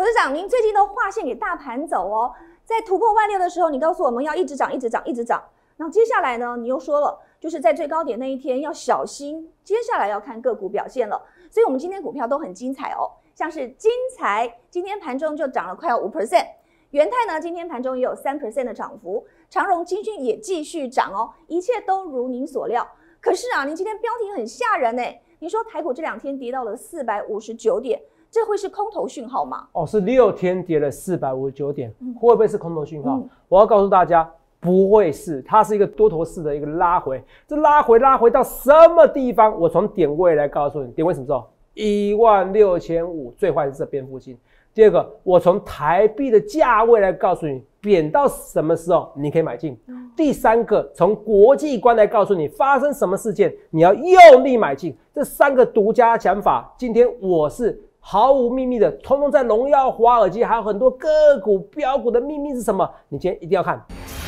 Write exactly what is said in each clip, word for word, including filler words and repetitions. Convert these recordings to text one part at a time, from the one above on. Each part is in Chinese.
董事长，您最近都划线给大盘走哦，在突破万六的时候，你告诉我们要一直涨，一直涨，一直涨。然后接下来呢，你又说了，就是在最高点那一天要小心，接下来要看个股表现了。所以我们今天股票都很精彩哦，像是精材今天盘中就涨了快要 百分之五， 元泰呢今天盘中也有 百分之三 的涨幅，长荣、金讯也继续涨哦，一切都如您所料。可是啊，您今天标题很吓人哎，你说台股这两天跌到了四百五十九点。这会是空头讯号吗？ 哦，是六天跌了四百五十九点， 嗯、 会不会是空头讯号？嗯、我要告诉大家，不会是，它是一个多头式的一个拉回。这拉回拉回到什么地方？我从点位来告诉你，点位什么时候？一万六千五，最坏是这边附近。第二个，我从台币的价位来告诉你，贬到什么时候你可以买进。嗯、第三个，从国际观来告诉你，发生什么事件你要用力买进。这三个独家讲法，今天我是毫无秘密的，通通在荣耀华尔街，还有很多个股标股的秘密是什么？你今天一定要看。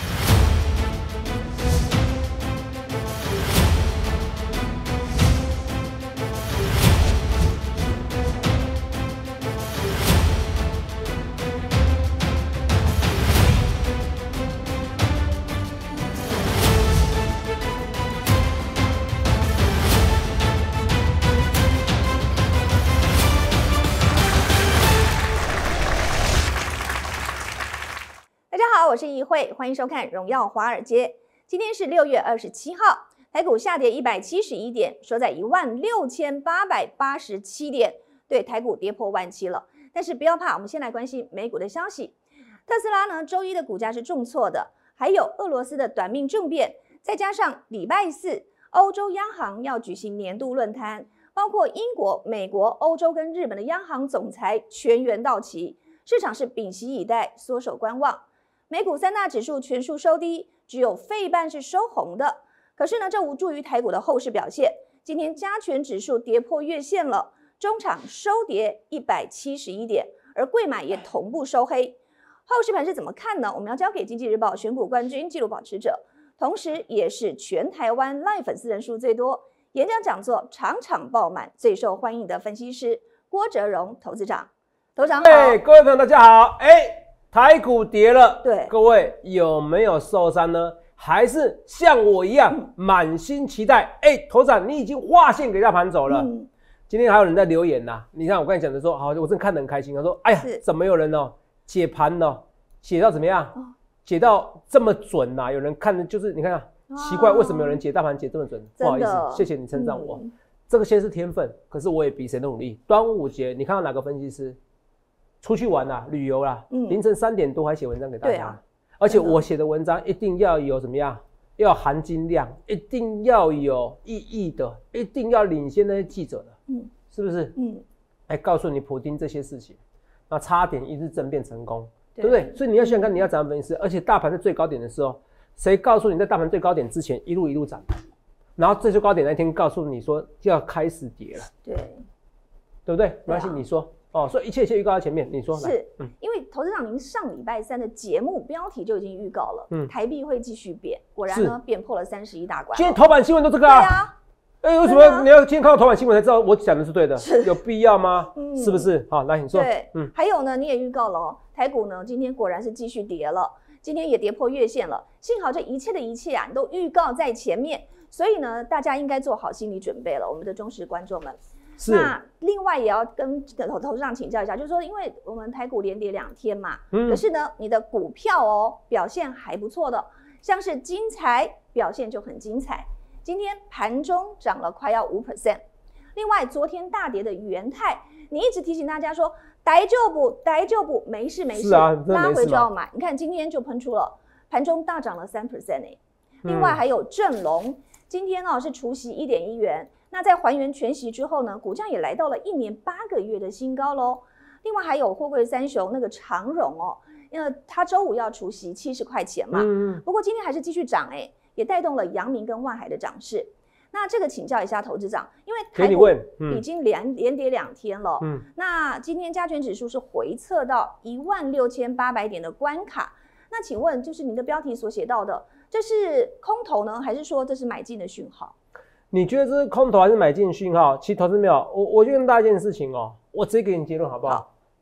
我是怡慧，欢迎收看《荣耀华尔街》。今天是六月二十七号，台股下跌一百七十一点，收在一万六千八百八十七点。对，台股跌破万七了。但是不要怕，我们先来关心美股的消息。特斯拉呢，周一的股价是重挫的，还有俄罗斯的短命政变，再加上礼拜四欧洲央行要举行年度论坛，包括英国、美国、欧洲跟日本的央行总裁全员到齐，市场是屏息以待，缩手观望。美股三大指数全数收低，只有费半是收红的。可是呢，这无助于台股的后市表现。今天加权指数跌破月线了，中场收跌一百七十一点，而柜买也同步收黑。后市盘是怎么看呢？我们要交给经济日报选股冠军纪录保持者，同时也是全台湾 Live 粉丝人数最多、演讲讲座场场爆满、最受欢迎的分析师郭哲荣投资长。投资长好， 哎，各位朋友大家好，哎。台股跌了， 对， 各位有没有受伤呢？还是像我一样满心期待？哎、嗯，头长，你已经划线给大盘走了。嗯、今天还有人在留言呐、啊，你看我刚才讲的说，好，我真的看得很开心。他说，哎呀，怎么有人哦解盘哦，解到怎么样？哦、解到这么准呐、啊？有人看的就是你看啊，奇怪，为什么有人解大盘解这么准？不好意思，谢谢你称赞我。嗯、这个先是天分，可是我也比谁都努力。端午节，你看到哪个分析师？出去玩啦、啊，旅游啦、啊，嗯、凌晨三点多还写文章给大家，对啊，而且我写的文章一定要有怎么样，要含金量，一定要有意义的，一定要领先那些记者的，嗯，是不是？嗯，来告诉你普丁这些事情，那差点一日政变成功， 对, 对不对？所以你要想想看，你要怎样分析，而且大盘在最高点的时候，谁告诉你在大盘最高点之前一路一路涨，然后最最高点那天告诉你说要开始跌了，对，对不对？没关系，你说。哦，所以一切一切预告在前面，你说是，嗯、因为投资长您上礼拜三的节目标题就已经预告了，嗯，台币会继续贬，果然呢贬破了三十一大关。 今天头版新闻都这个啊，对啊，哎、欸，为什么你要今天看到头版新闻才知道我讲的是对的？是有必要吗？嗯、是不是？好，来你说。 对，嗯，还有呢，你也预告了哦，台股呢今天果然是继续跌了，今天也跌破月线了。幸好这一切的一切啊，你都预告在前面，所以呢，大家应该做好心理准备了，我们的忠实观众们。那另外也要跟投投资长请教一下，就是说，因为我们台股连跌两天嘛，嗯、可是呢，你的股票哦表现还不错的，像是精材表现就很精彩，今天盘中涨了快要 百分之五。另外，昨天大跌的元泰，你一直提醒大家说，逮就补，逮就补，没事没事， 啊、 拉回就要买。你看今天就喷出了，盘中大涨了 百分之三 哎。另外还有正隆，今天哦是除息 一点一元。那在还原全息之后呢，股价也来到了一年八个月的新高喽。另外还有货柜三雄那个长荣哦，因为它周五要除息七十块钱嘛，嗯、不过今天还是继续涨哎，也带动了阳明跟万海的涨势。那这个请教一下投资长，因为台股已经连连跌两天了，嗯、那今天加权指数是回测到一万六千八百点的关卡。那请问，就是您的标题所写到的，这是空头呢，还是说这是买进的讯号？ 你觉得这是空头还是买进讯号？其实投资没有，我我就跟大家一件事情哦，我直接给你结论好不好？好，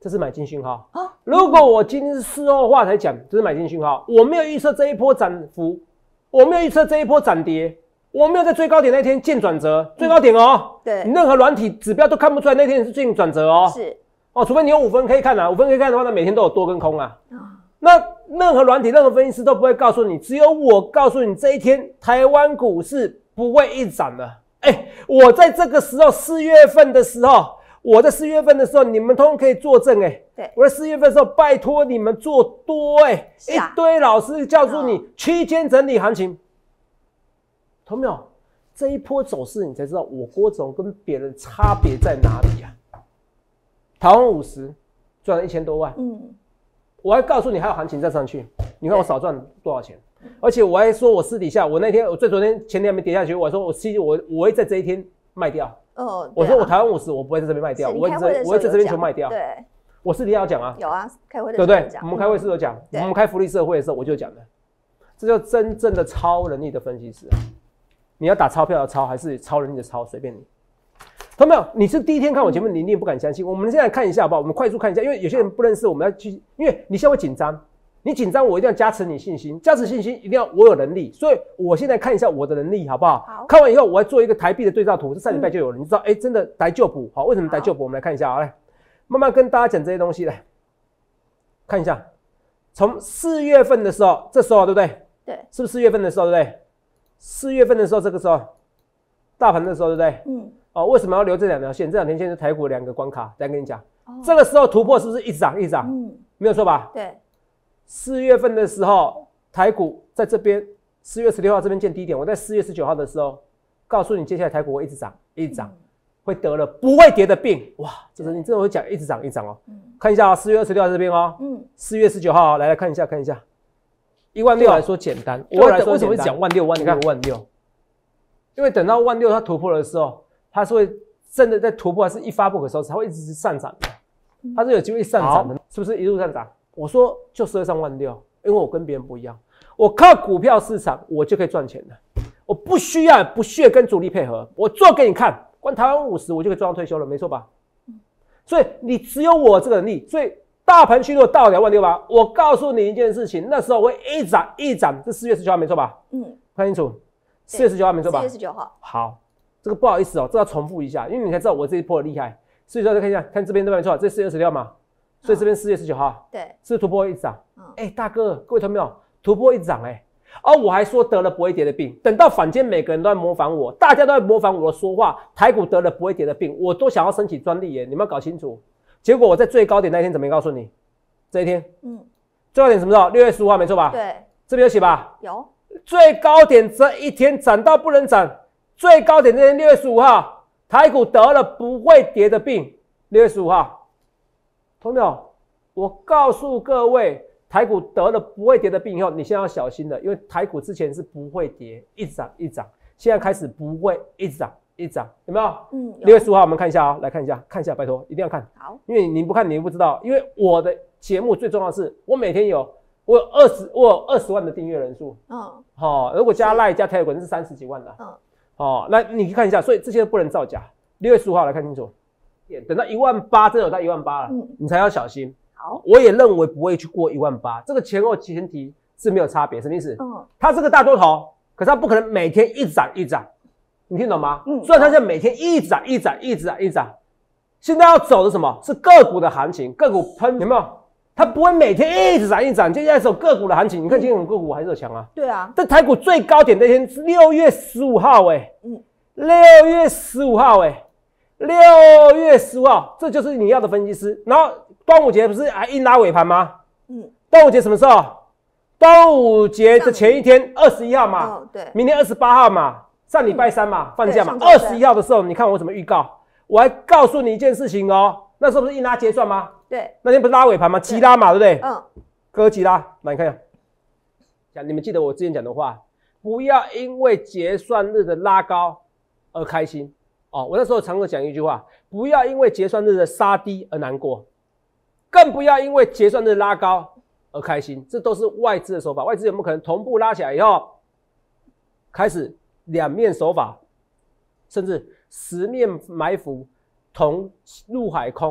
这是买进讯号。啊、如果我今天是事后话才讲，这是买进讯号，我没有预测这一波涨幅，我没有预测这一波涨跌，我没有在最高点那天见转折，最高点哦， 嗯、对， 你任何软体指标都看不出来那天是见转折哦， 是哦，除非你有五分可以看啊，五分可以看的话，那每天都有多跟空啊。哦、那任何软体、任何分析师都不会告诉你，只有我告诉你，这一天台湾股市不会一涨的。哎、欸，我在这个时候四月份的时候。我在四月份的时候，你们通通可以作证哎、欸。 对， 我在四月份的时候，拜托你们做多哎、欸啊，一堆老师告诉你区间整理行情，懂没有？这一波走势你才知道我郭总跟别人差别在哪里啊？台湾五十赚了一千多万，嗯，我还告诉你还有行情再上去，你看我少赚多少钱？而且我还说我私底下，我那天我最昨天前天还没跌下去，我还说我其我我会在这一天卖掉。哦，我说我台湾五十，我不会在这边卖掉，我会在我会在这边全卖掉。 对， 我私底下有讲啊， 有啊，开会的时候对不对？我们开会是有讲，我们开福利社会的时候我就讲的，这叫真正的超能力的分析师啊！你要打钞票的钞，还是超能力的超，随便你。看到没有？你是第一天看我节目，你你也不敢相信。我们现在看一下好不好？我们快速看一下，因为有些人不认识，我们要去，因为你现在会紧张。你紧张，我一定要加持你信心，加持信心一定要我有能力，所以我现在看一下我的能力好不好？好，看完以后我要做一个台币的对照图，这上礼拜就有了，你知道，哎、欸，真的台旧补好，为什么台旧补？我们来看一下啊，来，慢慢跟大家讲这些东西来，看一下，从四月份的时候，这时候对不对？ 对， 是不是四月份的时候对不对？四月份的时候，这个时候，大盘的时候对不对？嗯，哦，为什么要留这两条线？这两条线是台股两个关卡，再跟你讲，哦、这个时候突破是不是一直涨一直涨？嗯，没有错吧？ 对。 四月份的时候，台股在这边，四月十六号这边见低点。我在四月十九号的时候，告诉你，接下来台股会一直涨，一直涨，嗯、会得了不会跌的病。哇，这是你真的会讲一直涨，一直涨哦。嗯、看一下啊、哦，四月二十六号这边哦，嗯，四月十九号、哦、来来看一下，看一下，一万六来说简单，我来说为什么会讲万六万？你看万六，因为等到万六它突破的时候，它是会真的在突破，还是一发不可收拾，它会一直是上涨的，它是有机会上涨的，是不是一路上涨？我说就是会上万六，因为我跟别人不一样，我靠股票市场我就可以赚钱了，我不需要不屑跟主力配合，我做给你看，光台湾五十我就可以赚到退休了，没错吧？所以你只有我这个能力，所以大盘区如果到了万六吧，我告诉你一件事情，那时候会一涨一涨，这四月十九号没错吧？嗯，看清楚，四月十九号没错吧？ 四月十九号， 好，这个不好意思哦，这要重复一下，因为你才知道我这一波的厉害，所以说再看一下，看这边对吧？没错，这四月二十六嘛。所以这边四月十九号， 对， 是突破一直涨。哎、嗯欸，大哥，各位同没有突破一直涨哎、欸，而我还说得了不会跌的病，等到坊间每个人都在模仿我，大家都在模仿我的说话，台股得了不会跌的病，我都想要申请专利耶，你们要搞清楚。结果我在最高点那一天怎么没告诉你？这一天，嗯，最高点什么时候？六月十五号没错吧？ 对， 这边有写吧？ 有。 最高点这一天涨到不能涨，最高点那天六月十五号，台股得了不会跌的病，六月十五号。懂没有？我告诉各位，台股得了不会跌的病以后，你现在要小心了，因为台股之前是不会跌，一直涨一直涨，现在开始不会一直涨一直涨，有没有？嗯。六月十五号我们看一下啊、哦，来看一下，看一下，拜托一定要看。 好。 因为你不看你不知道，因为我的节目最重要的是，我每天有我有二十我有二十万的订阅人数。嗯。好、哦，如果加 Line 加 Telegram 是三十几万的。嗯。哦，那你去看一下，所以这些不能造假。六月十五号来看清楚。等到一万八，真的有到一万八了，嗯，你才要小心。好，我也认为不会去过一万八，这个前后前提是没有差别，什么意思？嗯，它是个大多头，可是它不可能每天一涨一涨，你听懂吗？嗯，虽然它现在每天一涨一涨一涨一涨，现在要走的什么？是个股的行情，个股喷有没有？它不会每天一直涨一涨，接下来走个股的行情。你看今天个股还是有强啊？ 对啊， 在台股最高点那天是六月十五号，哎，嗯，六月十五号，哎。六月十五号，这就是你要的分析师。然后端午节不是还硬拉尾盘吗？嗯，端午节什么时候？端午节的前一天，二十一号嘛。哦，对。明天二十八号嘛，上礼拜三嘛，嗯、放假嘛。二十一号的时候，你看我怎么预告？我还告诉你一件事情哦，那时候不是硬拉结算吗？ 对。 那天不是拉尾盘吗？急拉嘛，对不对？嗯。哥急拉，来你看一下。你们记得我之前讲的话，不要因为结算日的拉高而开心。哦，我那时候常常讲一句话，不要因为结算日的杀低而难过，更不要因为结算日拉高而开心，这都是外资的手法。外资有没有可能同步拉起来以后，开始两面手法，甚至十面埋伏，同入海空，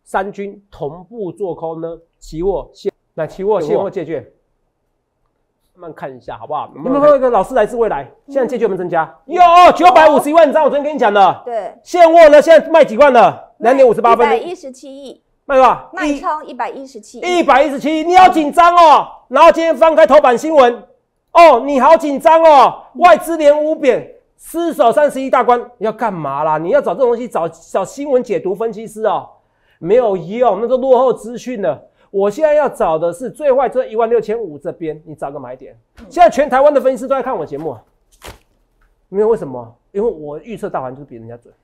三军同步做空呢？期货、现来期货、现货借券，慢慢看一下好不好？有没有看到一个老师来自未来？现在借券有没有增加？有九百五十一万张，我昨天跟你讲的。 对， 现货呢，现在卖几万了？两点五十八分， 一百一十七亿， 卖多少？ 卖超一百一十七， 一百一十七，你好紧张哦。然后今天翻开头版新闻，哦，你好紧张哦，外资连五贬。失守三十一大关，你要干嘛啦？你要找这种东西，找找新闻解读分析师哦，没有用，那都落后资讯了。我现在要找的是最坏这一万六千五这边，你找个买点。现在全台湾的分析师都在看我节目，因为为什么？因为我预测大盘就是比人家准。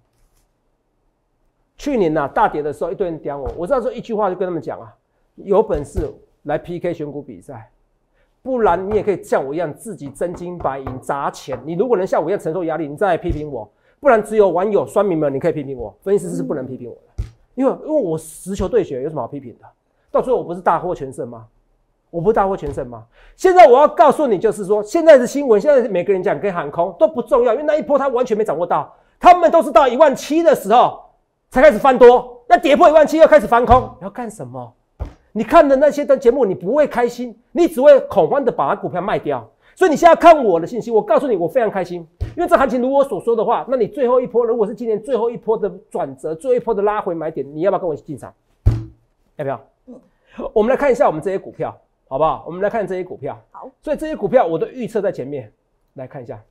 去年呐、啊、大跌的时候，一堆人刁我，我知道说一句话就跟他们讲啊，有本事来 P K 选股比赛。不然你也可以像我一样自己真金白银砸钱。你如果能像我一样承受压力，你再来批评我。不然只有网友酸民们你可以批评我，分析师是不能批评我的，因为因为我实球对决有什么好批评的？到最后我不是大获全胜吗？我不是大获全胜吗？现在我要告诉你，就是说现在的新闻，现在每个人讲跟喊空都不重要，因为那一波他完全没掌握到，他们都是到一万七的时候才开始翻多，那跌破一万七又开始翻空，要干什么？你看的那些的节目，你不会开心，你只会恐慌的把股票卖掉。所以你现在看我的信息，我告诉你，我非常开心，因为这行情如我所说的话，那你最后一波，如果是今年最后一波的转折，最后一波的拉回买点，你要不要跟我一起进场？要不要？嗯，我们来看一下我们这些股票，好不好？我们来看这些股票。 好， 所以这些股票我的预测在前面，来看一下。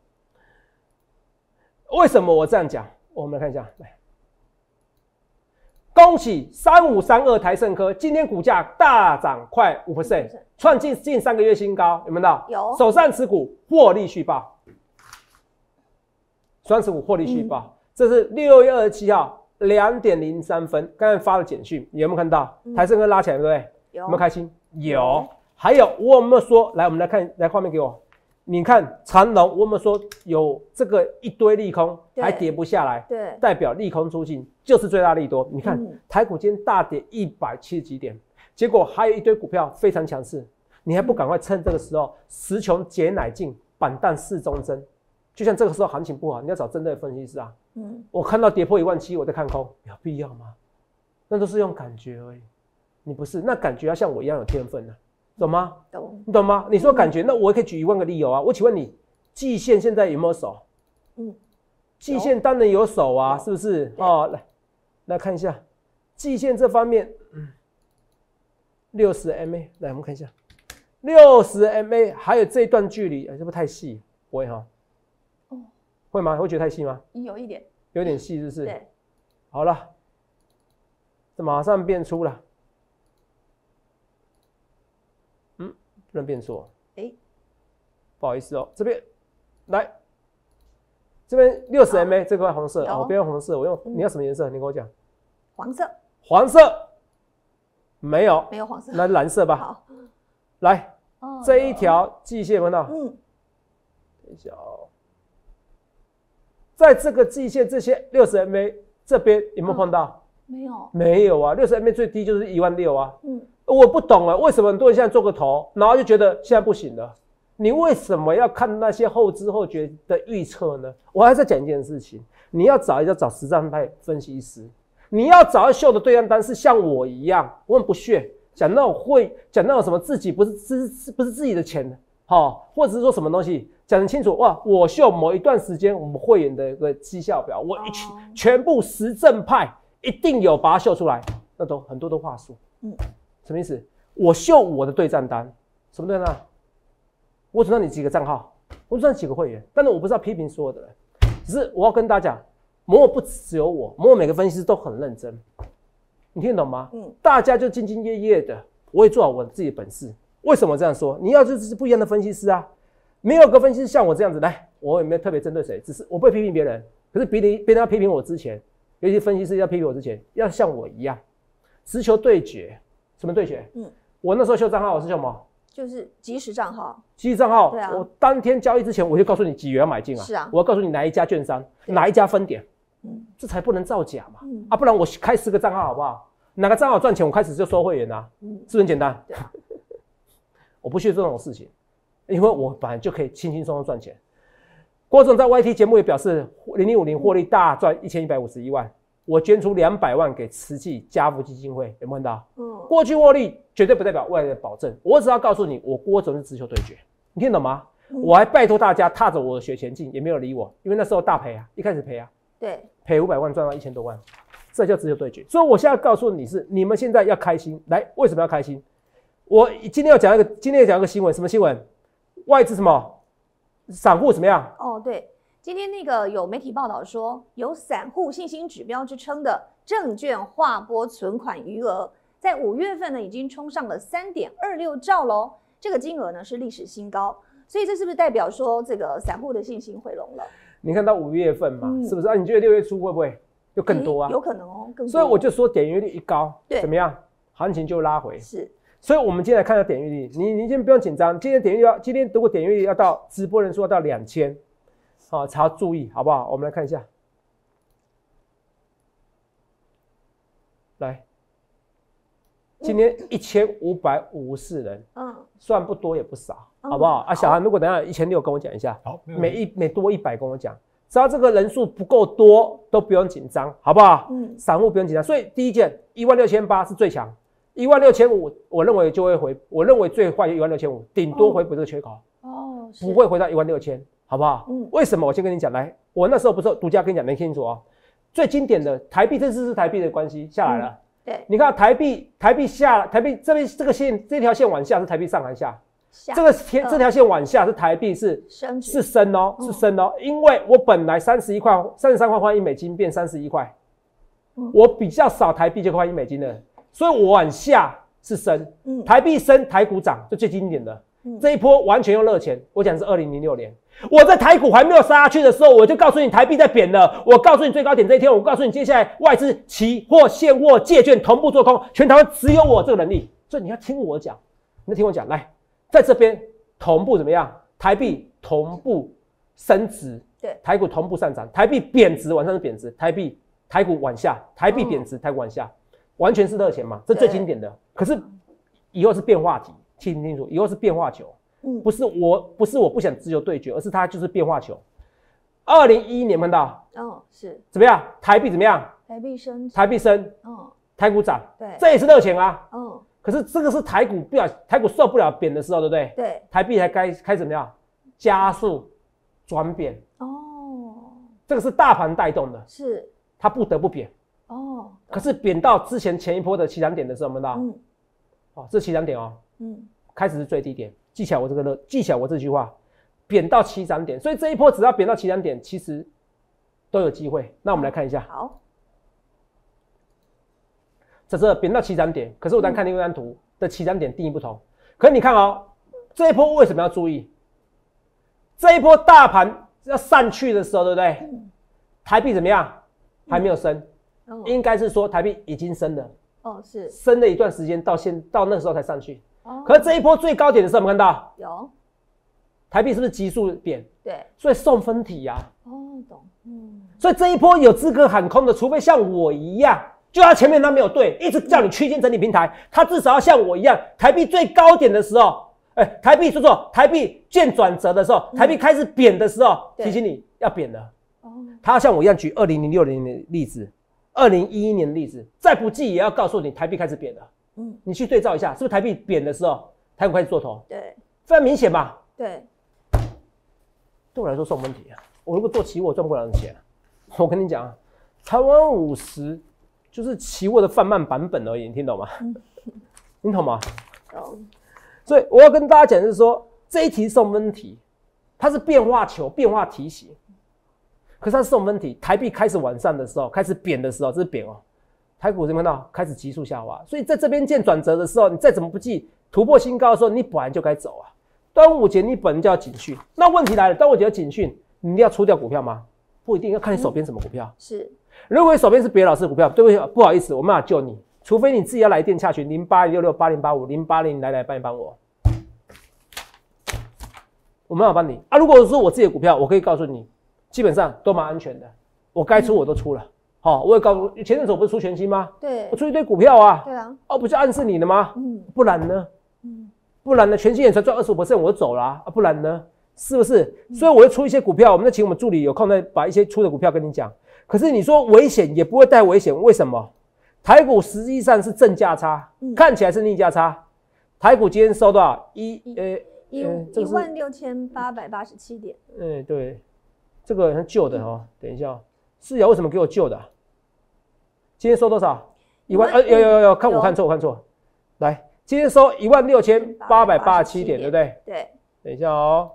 为什么我这样讲？我们来看一下，来。恭喜三五三二台胜科，今天股价大涨快 百分之五， 创近近三个月新高，有没有到？ 有。 手上持股获利续报，手上持股获利续报，嗯、这是六月二十七号两点零三分，刚才发了简讯，你有没有看到？嗯、台胜科拉起来，对不对？有。有没有开心？有。还有我有没有说？来，我们来看，来画面给我。你看长荣，我有没有说有这个一堆利空还跌不下来？ 对， 代表利空出尽，就是最大利多。你看、嗯、台股今天大跌一百七十几点，结果还有一堆股票非常强势，你还不赶快趁这个时候时穷解乃进，板淡似中针。就像这个时候行情不好，你要找针对的分析师啊。嗯，我看到跌破一万七，我在看空，有必要吗？那都是用感觉而已，你不是，那感觉要像我一样有天分啊。懂吗？懂，你懂吗？你说感觉，那我也可以举一万个理由啊。我请问你，季线现在有没有守？嗯，季线当然有守啊，是不是？哦，来，来看一下季线这方面，嗯，六十 M A， 来我们看一下，六十 M A， 还有这一段距离，哎，是不是太细？不会哈？哦，会吗？会觉得太细吗？ 有一点， 有点细，是不是？ 对， 好了，这马上变粗了。不能变错，哎，不好意思哦，这边来，这边六十 M A 这块红色，哦，我不要用红色，我用、嗯、你要什么颜色？你跟我讲。 黄色。黄色，没有， 没有黄色， 那蓝色吧。好，来，哦、这一条季线有没有看到？嗯，等一下哦，在这个季线这些六十 M A 这边有没有碰到？哦、 没有， 没有啊，六十 M A 最低就是一万六啊。嗯。我不懂啊，为什么很多人现在做个头，然后就觉得现在不行了？你为什么要看那些后知后觉的预测呢？我还在讲一件事情，你要找一个找实战派分析师，你要找一秀的对账单是像我一样，我很不屑讲那种会讲那种什么自己不是自不是自己的钱的，好，或者是说什么东西讲得清楚哇，我秀某一段时间我们会员的一个绩效表，我一全、哦、全部实证派一定有把它秀出来，那都很多的话术，嗯。什么意思？我秀我的对账单，什么对账单？我只知道你几个账号，我只知道几个会员，但是我不是要批评所有的人，只是我要跟大家讲，某某不只有我，某某每个分析师都很认真，你听得懂吗？嗯，大家就兢兢业业的，我也做好我自己的本事。为什么这样说？你要就是不一样的分析师啊，没有个分析师像我这样子来，我也没有特别针对谁，只是我不会批评别人，可是别人别人要批评我之前，尤其分析师要批评我之前，要像我一样，直球对决。什么对决？嗯，我那时候秀账号，我是秀什么？ 就是即时账号。 即时账号， 对啊。 我当天交易之前，我就告诉你几元要买进啊。 是啊。 我要告诉你哪一家券商，哪一家分点，嗯，这才不能造假嘛。嗯、啊，不然我开十个账号好不好？哪个账号赚钱，我开始就收会员啊，嗯、是不是很简单？对。我不屑这种事情，因为我本来就可以轻轻松松赚钱。郭总在 Y T 节目也表示，零零五零获利大赚一千一百五十一万。 我捐出两百万给慈济家福基金会，有没有看到？ 嗯， 过去获利绝对不代表未来的保证，我只要告诉你，我郭总是直球对决，你听懂吗？嗯、我还拜托大家踏着我的血前进，也没有理我，因为那时候大赔啊，一开始赔啊， 对， 赔五百万赚到一千多万，这叫直球对决。所以我现在告诉你是，你们现在要开心，来，为什么要开心？我今天要讲一个，今天要讲一个新闻，什么新闻？外资什么？散户怎么样？ 哦，对，今天那个有媒体报道说，有散户信心指标之称的证券划拨存款余额，在五月份呢已经冲上了三点二六兆喽，这个金额呢是历史新高，所以这是不是代表说这个散户的信心回笼了？ 你看到五月份嘛，嗯、是不是啊？你觉得六月初会不会又更多啊？ 有可能哦，更多。 所以我就说点阅率一高， 对， 怎么样？行情就拉回。 是。 所以，我们今天来看一下点阅率。你你先不用紧张，今天点阅率要，今天如果点阅率要到直播人数要到两千，好，才要注意，好不好？我们来看一下，来，今天一千五百五十四人，嗯，算不多也不少，嗯、好不好？啊，小韩，如果等一下一千六跟我讲一下，好，每一每多一百跟我讲，只要这个人数不够多，都不用紧张，好不好？嗯，散户不用紧张。所以第一件一万六千八是最强。一万六千五，我认为就会回，我认为最坏就一万六千五，顶多回补这个缺口，哦，不会回到一万六千，好不好？嗯，为什么？我先跟你讲，来，我那时候不是独家跟你讲，没听清楚哦。最经典的台币，这次是台币的关系下来了，嗯、 对， 你看台币，台币下，台币这边这个线，这条线往下是台币上还是下？ 下这个天、呃、这条线往下是台币是升是升哦，是升哦，因为我本来三十一块、三十三块换一美金变三十一块，嗯、我比较少台币就换一美金了。所以我往下是升，嗯，台币升，台股涨，就最经典的、嗯、这一波完全用热钱。我讲的是二零零六年，我在台股还没有杀下去的时候，我就告诉你台币在贬了。我告诉你最高点这一天，我告诉你接下来外资期货、现货、借券同步做空，全台湾只有我这个能力。所以你要听我讲，你要听我讲，来，在这边同步怎么样？台币同步升值，对，台股同步上涨，台币贬值，往上是贬值，台币台股往下，台币贬值，台股往下。完全是热钱嘛，这最经典的。可是以后是变化题，听清楚，以后是变化球，嗯，不是我不是我不想直球对决，而是它就是变化球。二零一一年看到， 哦，是怎么样？台币怎么样？ 台币升， 台币升， 哦， 台股涨， 对， 这也是热钱啊， 嗯。 可是这个是台股不了，台股受不了贬的时候，对不对？ 对， 台币还该开始怎么样？加速转贬，哦，这个是大盘带动的， 是， 它不得不贬。哦，可是贬到之前前一波的起涨点的时候，我们看到，嗯，哦，这起涨点哦，嗯，开始是最低点，记起来我这个记起来我这句话，贬到起涨点，所以这一波只要贬到起涨点，其实都有机会。那我们来看一下， 好， 这是贬到起涨点，可是我单看另外一张图的起涨点定义不同。可是你看哦，这一波为什么要注意？这一波大盘要上去的时候，对不对？嗯、台币怎么样？还没有升。哦、应该是说台币已经升了， 哦，是升了一段时间，到现到那个时候才上去。哦，可是这一波最高点的时候，我们看到有台币是不是急速贬？ 对， 所以送分题呀、啊。 哦，懂，嗯。 所以这一波有资格喊空的，除非像我一样，就他前面他没有对，一直叫你区间整理平台，他至少要像我一样，台币最高点的时候，哎、欸，台币说错，台币见转折的时候，台币开始贬的时候，嗯、提醒你要贬了。哦，他要像我一样举二零零六年的例子。二零一一年的例子，再不济也要告诉你台币开始贬了。嗯，你去对照一下，是不是台币贬的时候，台股开始做头？ 对， 非常明显吧？ 对， 对我来说送分题啊。我如果做期货赚不了钱，我跟你讲啊，台湾五十就是期货的泛慢版本而已，你听懂吗？嗯、你懂吗？懂。所以我要跟大家讲的是说，这一题送分题，它是变化球、变化题型。可是它是送分题，台币开始往上的时候，开始贬的时候，这是贬哦。台股有没有看到开始急速下滑？所以在这边见转折的时候，你再怎么不济突破新高的时候，你本来就该走啊。端午节你本来就要警讯，那问题来了，端午节有警讯，你一定要出掉股票吗？不一定，要看你手边什么股票。嗯、是，如果你手边是别的老师的股票，对不起，不好意思，我没办法救你，除非你自己要来电洽询零八零六六八零八五零八零来来帮一帮我，我没办法帮你啊。如果说我自己的股票，我可以告诉你。基本上都蛮安全的，我该出我都出了。好、嗯哦，我也告诉前阵子我不是出全息吗？ 对， 我出一堆股票啊。 对啊， 哦，不就暗示你的吗？ 嗯， 不然呢？嗯，不然呢？全息也才赚二十五 percent， 我就走了 啊, 啊，不然呢？是不是？嗯、所以我会出一些股票，我们再请我们助理有空再把一些出的股票跟你讲。 可是你说危险也不会带危险，为什么？台股实际上是正价差，嗯、看起来是逆价差。台股今天收多少？一呃一一万六千八百八十七点。 嗯，对，这个很旧的哦。等一下，是啊，为什么给我旧的、啊？今天收多少？一万？呃，有有有有，看我看错，我看错。来，今天收一万六千八百八十七点，对不对？ 对。 等一下哦。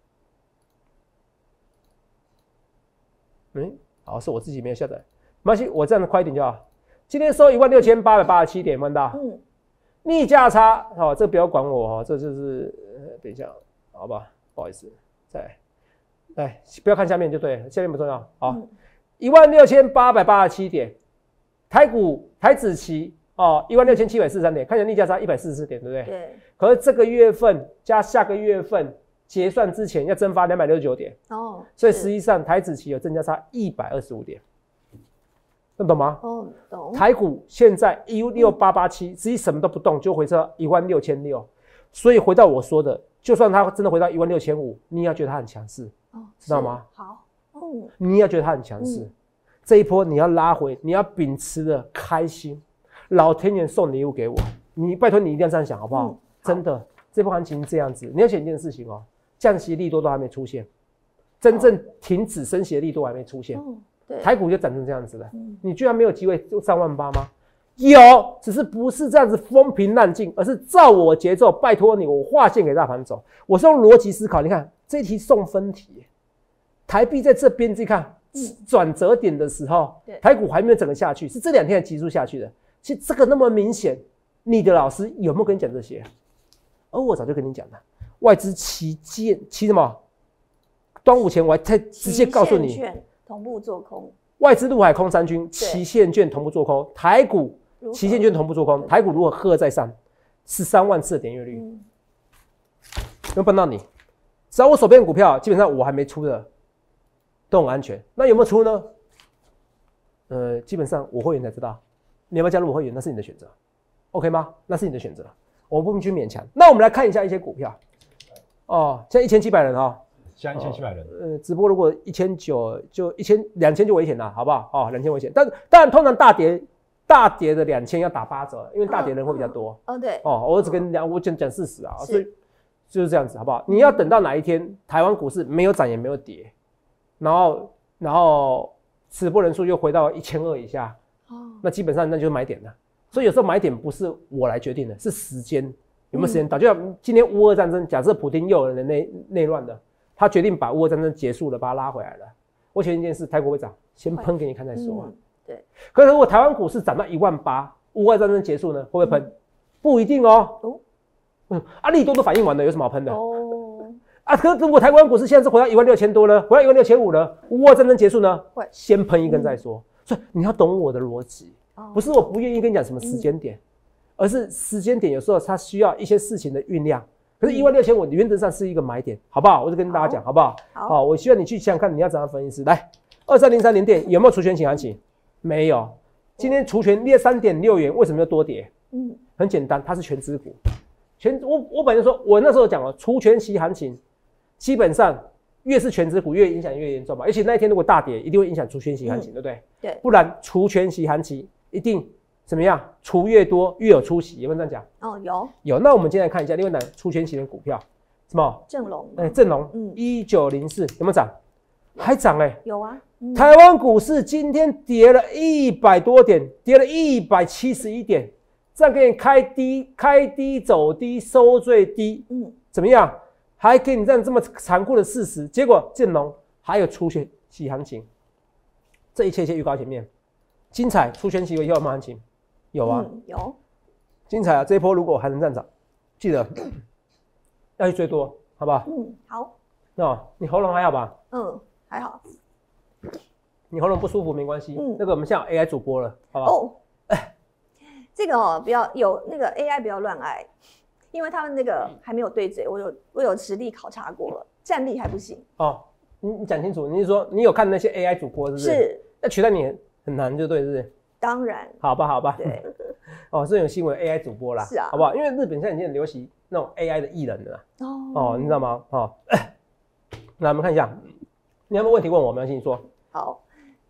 嗯，好，是我自己没有下载，没关系，我这样快一点就好。今天收一万六千八百八十七点，看到？嗯。逆价差，好、哦，这个不要管我哈、哦，这就是、呃、等一下，好吧，不好意思，再来，来不要看下面就对了，下面不重要。好，一万六千八百八十七点，台股台指期哦，一万六千七百四十三点，看起来逆价差一百四十四点，对不对？ 对。可是这个月份加下个月份结算之前要蒸发两百六十九点哦，所以实际上台指期有正价差一百二十五点。能懂吗？哦，懂。台股现在一六八八七，实际什么都不动就回撤一万六千六，所以回到我说的，就算它真的回到一万六千五，你也要觉得它很强势，哦，知道吗？ 好，嗯， 你也要觉得它很强势，嗯、这一波你要拉回，你要秉持的开心，老天爷送礼物给我，你拜托你一定要这样想，好不好？嗯、好真的，这波行情这样子，你要想一件事情哦，降息利多都还没出现，真正停止升息的利多还没出现。嗯台股就长成这样子了，嗯、你居然没有机会就上万八吗？有，只是不是这样子风平浪静，而是照我节奏，拜托你，我划线给大盘走。我是用逻辑思考，你看这一题送分题，台币在这边自己看转、嗯、折点的时候，台股还没有整个下去，是这两天才急速下去的。其实这个那么明显，你的老师有没有跟你讲这些？而我早就跟你讲了，外资期间期什么？端午前我还直接告诉你。 同步做空， 外资陆海空三军期限券同步做空，台股期限券同步做空，台股如果喝在上，十三万次的点阅率，嗯、有没有帮到你？只要我手边的股票，基本上我还没出的，都很安全。那有没有出呢？呃，基本上我会员才知道，你要不要加入我会员，那是你的选择 ，OK 吗？那是你的选择，我不去勉强。那我们来看一下一些股票，哦，现在一千七百人哈、哦。 加一千七百人、 呃，直播如果一千九就一千两千就危险了，好不好？哦，两千危险，但当然通常大跌大跌的两千要打八折，因为大跌人会比较多。 哦，对。 哦，我只跟你讲，我讲讲事实啊，所以就是这样子，好不好？你要等到哪一天台湾股市没有涨也没有跌，然后然后直播人数又回到一千二以下，哦，那基本上那就是买点了。所以有时候买点不是我来决定的，是时间有没有时间到。嗯、就像今天乌俄战争，假设普丁又有人内内乱的。他决定把乌俄战争结束了，把它拉回来了。我前一件事，台股会涨，先喷给你看再说、啊嗯。对。 可是如果台湾股市涨到一万八，乌俄战争结束呢，会不会喷？嗯、不一定哦。哦。嗯，啊，利多都反应完了，有什么好喷的？哦。啊，可是如果台湾股市现在是回到一万六千多呢，回到一万六千五呢，乌俄战争结束呢，会先喷一根再说。嗯、所以你要懂我的逻辑，哦、不是我不愿意跟你讲什么时间点，嗯、而是时间点有时候它需要一些事情的酝酿。可是一万六千五原则上是一个买点，好不好？我就跟大家讲，好不好？好，好，我希望你去想想看，你要怎样分析。来，二三零三联电有没有除权请行情？没有。今天除权跌三点六元，为什么要多跌？嗯，很简单，它是全资股。全我我本来说，我那时候讲了，除权息行情，基本上越是全资股越影响越严重嘛。而且那一天如果大跌，一定会影响除权息行情，嗯、对不对？对。不然除权息行情一定。怎么样？除越多越有出息，有没有这样讲？哦，有有。那我们今天来看一下另外一档除权息的股票，什么？正隆。哎，正隆，嗯，一九零四有没有涨？还涨哎、欸。有啊。嗯、台湾股市今天跌了一百多点，跌了一百七十一点，这样给你开低，开低走低，收最低，嗯，怎么样？还给你这样这么残酷的事实，结果正隆还有除权息行情，这一切先预告前面，精彩除权息以后有没有行情？有啊、嗯，有，精彩啊！这一波如果还能站涨，记得要去追多，好不好？嗯，好。那、哦、你喉咙还好吧？嗯，还好。你喉咙不舒服没关系，嗯，那个我们现在有 A I 主播了，好不好？哦，哎， 这个哦，不要有那个 A I 不要乱挨，因为他们那个还没有对嘴，我有我有实力考察过了，战力还不行。 哦，你你讲清楚，你是说你有看那些 A I 主播是不是？是。要取代你很难，就对，是不是？ 当然，好吧，好吧， 对， 哦，这种新闻 A I 主播啦，是啊，好不好？因为日本现在已经很流行那种 A I 的艺人了啦，哦，哦，你知道吗？哦，那我们看一下，你有没有问题问我？没关系，你说。 好，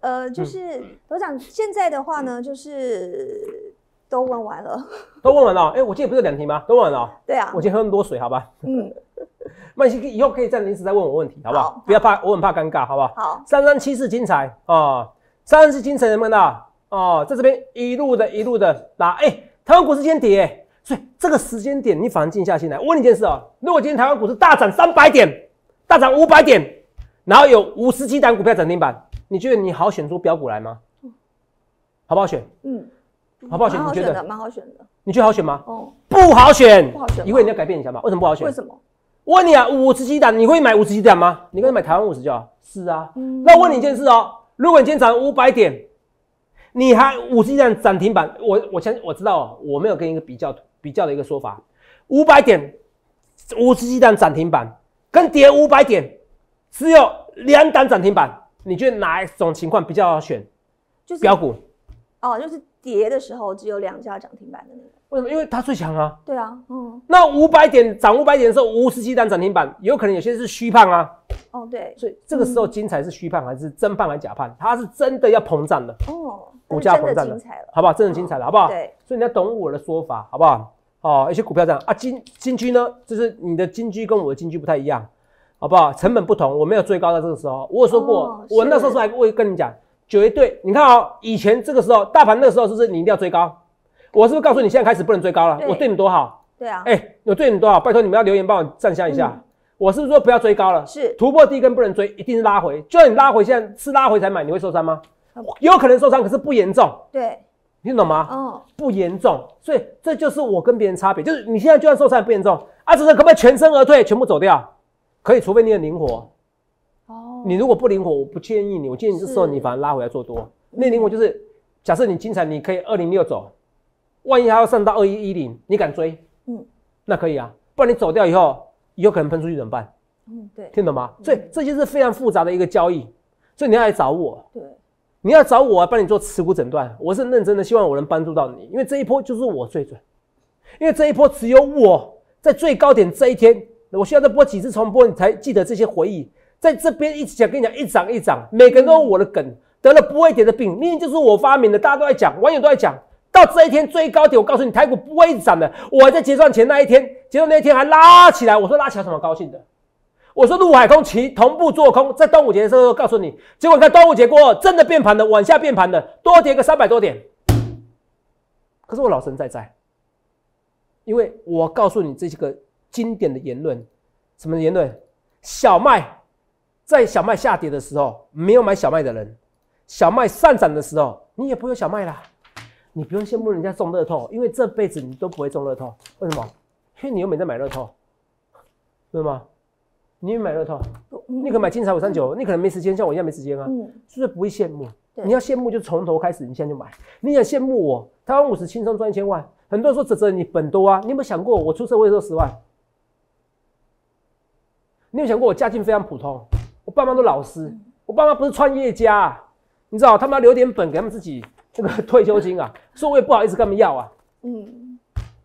呃，就是董事长现在的话呢，就是都问完了， 都问完了。哎、欸，我今天不是有两题吗？都问完了。 对啊， 我今天喝那么多水，好吧？ 嗯， 那以后可以在临时再问我问题，好不好？好不要怕，我很怕尴尬，好不好？ 好， 三三七四精彩啊，三三七精彩能不能到？哦，在这边一路的一路的拉，哎、欸，台湾股市今天跌、欸，所以这个时间点你反而静下心来。我问你一件事哦，如果今天台湾股市大涨三百点，大涨五百点，然后有五十几档股票涨停板，你觉得你好选出标股来吗？好不好选？嗯，好不好选？ 蛮好你觉得？ 选的，蛮好选的。 你觉得好选吗？ 哦， 不好选， 不好选。 因为你要改变一下嘛。为什么不好选？ 为什么？ 我问你啊，五十几档，你会买五十几档吗？你可以买台湾五十就好。是啊。嗯、那我问你一件事哦，如果你今天涨五百点，你还五十几档涨停板，我我相信我知道、哦，我没有跟一个比较比较的一个说法，五百点五十几档涨停板，跟跌五百点只有两档涨停板，你觉得哪一种情况比较好选？ 就是标股。 哦，就是跌的时候只有两家涨停板的那个。 为什么？因为它最强啊。 对啊，嗯。 那五百点涨五百点的时候，五十几档涨停板，有可能有些是虚胖啊。 哦，对。 所以这个时候精彩是虚胖还是真胖还是假胖？它是真的要膨胀的。 哦。 股价膨胀了，好不好？真的精彩了，好不好？ 对。 所以你要懂我的说法，好不好？哦，一些股票这样啊，金金居呢，就是你的金居跟我的金居不太一样，好不好？成本不同，我没有追高到这个时候。我有说过，哦、我那时候还会跟你讲。绝对，你看哦，以前这个时候，大盘那个时候是不是你一定要追高？我是不是告诉你现在开始不能追高了？我对你多好？ 对啊。 哎、欸，我对你多好？拜托你们要留言帮我赞下一下。嗯、我是不是说不要追高了？ 是。突破第一根不能追，一定是拉回。就算你拉回，现在是拉回才买，你会受伤吗？嗯、有可能受伤，可是不严重。 对。 你听懂吗？ 哦。 不严重，所以这就是我跟别人差别，就是你现在就算受伤也不严重啊，只是可不可以全身而退，全部走掉？可以，除非你很灵活。哦。你如果不灵活，我不建议你。我建议你这时候你反而拉回来做多。那灵活就是，假设你精彩，你可以二零六走，万一还要上到二一一零，你敢追？嗯，那可以啊。不然你走掉以后，以后可能喷出去怎么办？ 嗯，对， 听懂吗？所以这就是非常复杂的一个交易，所以你要来找我。 对， 你要找我帮你做持股诊断，我是认真的，希望我能帮助到你，因为这一波就是我最准，因为这一波只有我在最高点这一天，我需要再播几次重播，你才记得这些回忆。在这边一直讲，跟你讲一涨一涨，每个人都有我的梗。得了不会跌的病，明明就是我发明的，大家都在讲，网友都在讲。到这一天最高点，我告诉你，台股不会一直涨的。我还在结算前那一天，结算那一天还拉起来。我说拉起来有什么高兴的？我说陆海空齐同步做空，在端午节的时候告诉你，结果你看端午节过后，真的变盘了，往下变盘了，多跌个三百多点。可是我老神在在，因为我告诉你这些个经典的言论，什么言论？小麦。在小麦下跌的时候，没有买小麦的人，小麦上涨的时候，你也不会有小麦啦。你不用羡慕人家中乐透，因为这辈子你都不会中乐透。为什么？因为你又没在买乐透，对吗？你也买乐透，你可能买金彩五三九，你可能没时间，像我一样没时间啊。嗯，所以不会羡慕。你要羡慕就从头开始，你现在就买。你想羡慕我，台湾五十轻松赚一千万，很多人说哲哲你本多啊，你有没有想过我出社会的时候十万？你有想过我家境非常普通？我爸妈都老师，我爸妈不是创业家、啊，你知道他们要留点本给他们自己那个退休金啊，所以我也不好意思跟他们要啊。嗯，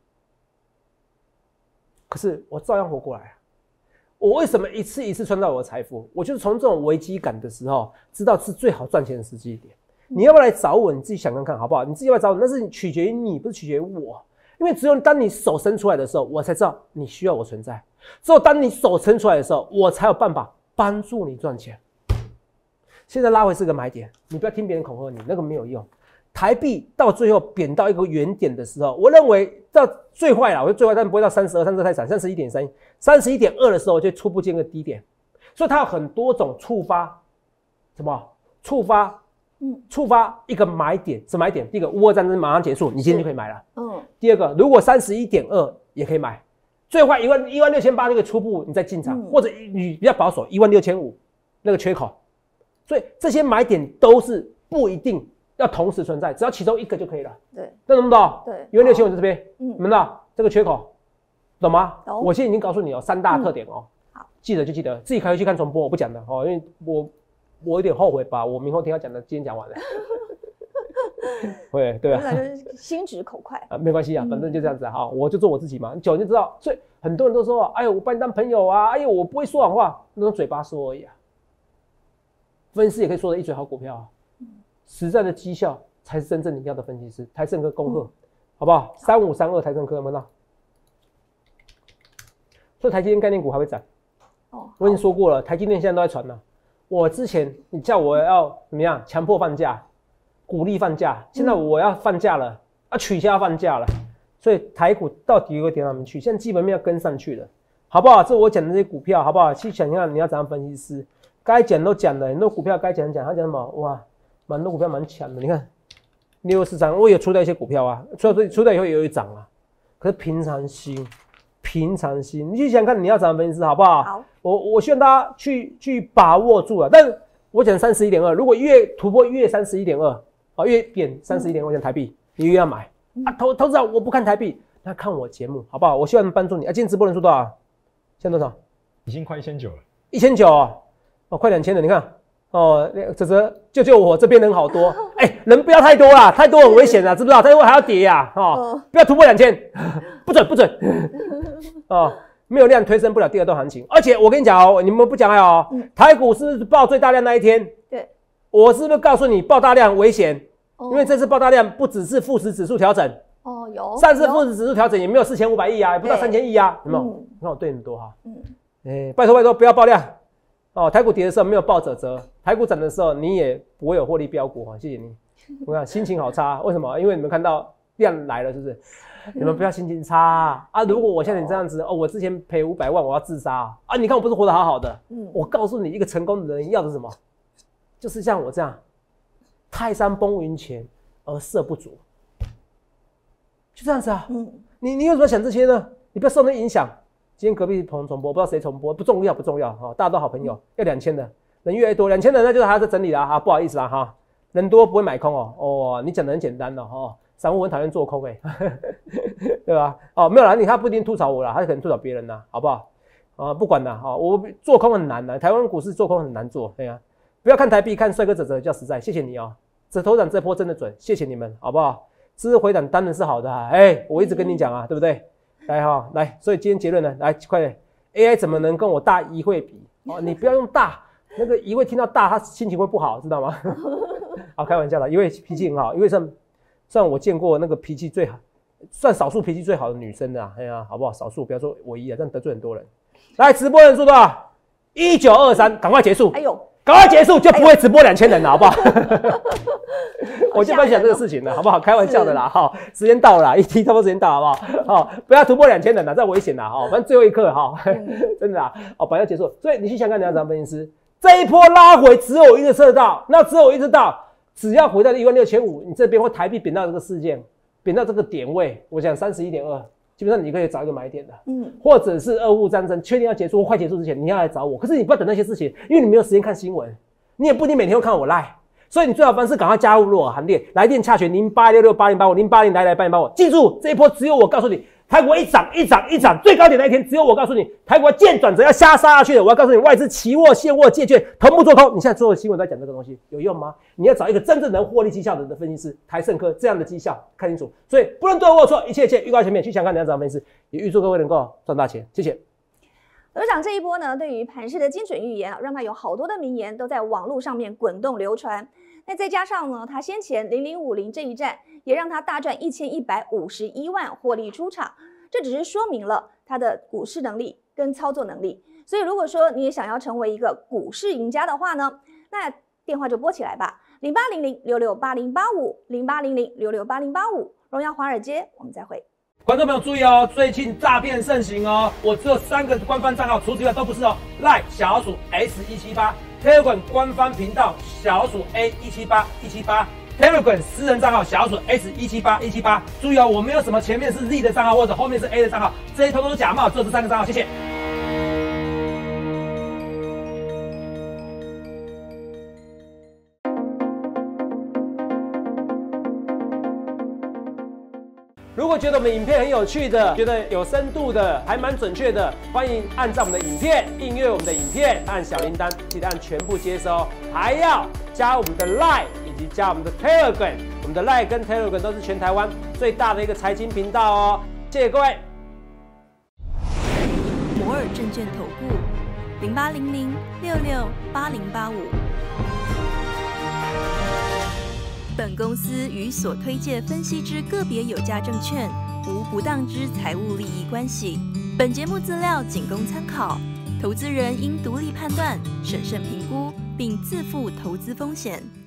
可是我照样活过来、啊。我为什么一次一次创造我的财富？我就是从这种危机感的时候，知道是最好赚钱的时机点。你要不要来找我？你自己想看看好不好？你自己要不要找我？那是取决于你，不是取决于我。因为只有当你手伸出来的时候，我才知道你需要我存在。只有当你手伸出来的时候，我才有办法帮助你赚钱。现在拉回是个买点，你不要听别人恐吓你，那个没有用。台币到最后贬到一个原点的时候，我认为到最坏了，我说最坏，但不会到三十二、三十二太惨，三十一点三、三十一点二的时候就初步见个低点，所以它有很多种触发，什么触发？嗯，触发一个买点是买点。第一个，乌俄战争马上结束，你今天就可以买了。嗯。第二个，如果三十一点二也可以买，最坏一万一万六千八那个初步你再进场，嗯、或者你比较保守一万六千五那个缺口，所以这些买点都是不一定要同时存在，只要其中一个就可以了。对，那懂不懂？对，一万六千五在这边，嗯，你们知道这个缺口，懂吗？懂。我现在已经告诉你哦，三大特点哦。嗯、好，记得就记得，自己开回去看重播，我不讲了哦，因为我。我有点后悔把我明后天要讲的今天讲完了。会，对啊， 就是心直口快啊，没关系啊，反正就这样子啊，嗯、我就做我自己嘛。你久就知道，所以很多人都说，哎呦，我把你当朋友啊，哎呦，我不会说谎话，那种嘴巴说而已啊。分析也可以说的一嘴好股票啊， 实在的绩效才是真正你要的分析师。台盛科恭贺，嗯、好不好？三五三二台盛科有没有到？所以台积电概念股还会涨。哦，我已经说过了，台积电现在都在传了。我之前你叫我要怎么样，强迫放假，鼓励放假，现在我要放假了，要、啊、取消放假了。所以台股到底有个点哪里去？现在基本面要跟上去了，好不好？这我讲的这些股票，好不好？去想一下你要怎样分析师，该讲都讲了，很多股票该讲讲，他讲什么？哇，蛮多股票蛮强的，你看六市场我也出到一些股票啊，出到出到以后也有一涨啊，可是平常心。平常心，你去想看你要怎么分析，好不好？好，我我希望大家去去把握住了。但是我讲三十一点二，如果越突破越三十一点二，啊，越贬三十一点二，我讲台币，你越要买、嗯、啊。投投资人我不看台币，那看我节目，好不好？我希望能帮助你啊。今天直播人数多少？现在多少？ 已经快一千九了。 一千九哦，哦，快两千了。你看哦，泽泽救救我，这边人好多。哎、欸，人不要太多啦，太多很危险啦，知不知道？太多还要跌呀、啊，哦，哦不要突破两千，不准不准。哦，没有量推升不了第二段行情，而且我跟你讲哦，你们不讲哦，嗯、台股是不是爆最大量那一天？对，我是不是告诉你爆大量危险？哦、因为这次爆大量不只是富时指数调整，哦有，上次富时指数调整也没有四千五百亿啊，也不到三千亿啊，有没有？嗯、你看我对你多好，嗯，哎、欸，拜托拜托不要爆量哦，台股跌的时候没有爆褶折，台股涨的时候你也不会有获利标股啊，谢谢你。我看心情好差，为什么？因为你们看到量来了，是不是？你们不要心情差 啊, 啊！如果我像你这样子哦，我之前赔五百万，我要自杀 啊, 啊！你看我不是活得好好的？嗯，我告诉你，一个成功的人要的是什么？就是像我这样，泰山崩云前而色不足，就这样子啊。嗯，你你为什么想这些呢？你不要受那影响。今天隔壁棚重播，不知道谁重播，不重要不重要哈、哦，大家都好朋友。要两千的人越来越多，两千的那就是还要再整理啦哈，不好意思啦哈，人多不会买空哦。哦，你讲的很简单的哈。哦散户很讨厌做空哎、欸，对吧？哦，没有啦，你他不一定吐槽我啦，他可能吐槽别人啦，好不好？啊，不管啦，哦，我做空很难的，台湾股市做空很难做，对呀、啊。不要看台币，看帅哥泽泽叫实在，谢谢你哦。这头涨这波真的准，谢谢你们，好不好？知识回档当然是好的、啊，哎、欸，我一直跟你讲啊，对不对？来哈、哦，来，所以今天结论呢，来快点 ，A I 怎么能跟我大怡会比？哦，你不要用大，那个怡会听到大，他心情会不好，知道吗？好，开玩笑的，怡会脾气很好，因为算。算我见过那个脾气最好，算少数脾气最好的女生的啊，哎呀，好不好？少数，不要说唯一啊，这样得罪很多人。来，直播人数多少？一九二三，赶快结束！哎呦，赶快结束就不会直播两千人了，好不好？我就不要想这个事情了，好不好？开玩笑的啦，哈，时间到了啦，一题差不多时间到了，好不好？好，不要突破两千人了，这危险啦，哈，反正最后一刻哈，真的啊，哦，本来要结束，所以你去想看你要怎样分析师，这一波拉回只有一个射道，那只有一直到。只要回到一万六千五，你这边会台币贬到这个事件，贬到这个点位，我讲三十一点二，基本上你可以找一个买点的，嗯，或者是俄乌战争确定要结束或快结束之前，你要来找我。可是你不要等那些事情，因为你没有时间看新闻，你也不一定每天会看我 Line， 所以你最好方式赶快加入我行列，来电洽询零八六六八零八五零八零来来八零八五，记住这一波只有我告诉你。台股一涨一涨一涨，最高点那一天只有我告诉你，台股见转折要下杀下去的。我要告诉你，外资期货、现货、借券同步做空。你现在所有的新闻都在讲这个东西，有用吗？你要找一个真正能获利绩效的人的分析师，台盛科这样的绩效看清楚。所以不论对或错，一切一切预告前面去想看你要怎样分析师，也预祝各位能够赚大钱。谢谢。 董事长这一波呢，对于盘势的精准预言啊，让他有好多的名言都在网络上面滚动流传。那再加上呢，他先前零零五零这一战也让他大赚一千一百五十一万获利出场，这只是说明了他的股市能力跟操作能力。所以如果说你也想要成为一个股市赢家的话呢，那电话就拨起来吧，零八零零六六八零八五零八零零六六八零八五，荣耀华尔街，我们再会。 观众朋友注意哦，最近诈骗盛行哦，我只有三个官方账号，除此之外都不是哦。赖小老鼠 S 一七八 ，Telegram 官方频道小老鼠 A 一七八一七八 ，Telegram 私人账号小老鼠 S 一七八一七八。注意哦，我没有什么前面是 Z 的账号或者后面是 A 的账号，这些通通是假冒，只有这三个账号，谢谢。如果觉得我们的影片很有趣的，觉得有深度的，还蛮准确的，欢迎按照我们的影片，订阅我们的影片，按小铃铛，记得按全部接收，还要加我们的 Line 以及加我们的 Telegram， 我们的 Line 跟 Telegram 都是全台湾最大的一个财经频道哦，谢谢各位。 摩尔证券投顾零八零零六六八零八五。 本公司与所推介分析之个别有价证券无不当之财务利益关系。本节目资料仅供参考，投资人应独立判断、审慎评估，并自负投资风险。